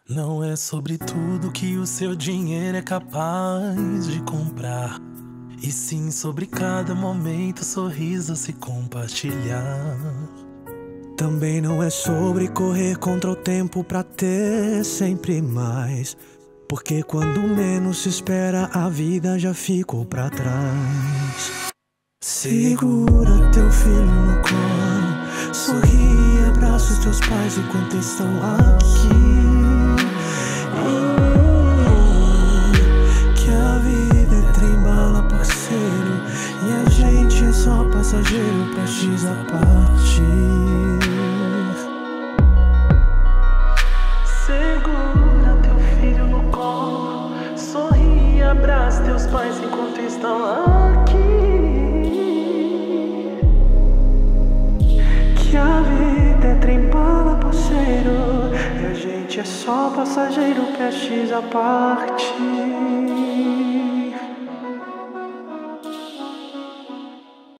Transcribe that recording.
Não é sobre tudo que o seu dinheiro é capaz de comprar, e sim sobre cada momento, sorriso a se compartilhar. Também não é sobre correr contra o tempo pra ter sempre mais, porque quando menos se espera a vida já ficou pra trás. Segura teu filho no colo, sorri e abraça os teus pais enquanto estão aqui. Que a vida é trem-bala, parceiro, e a gente é só passageiro prestes a partir. Segura teu filho no colo, sorri e abraça teus pais enquanto estão aqui. Que a vida é trem-bala, parceiro, e a gente é só passageiro prestes a partir.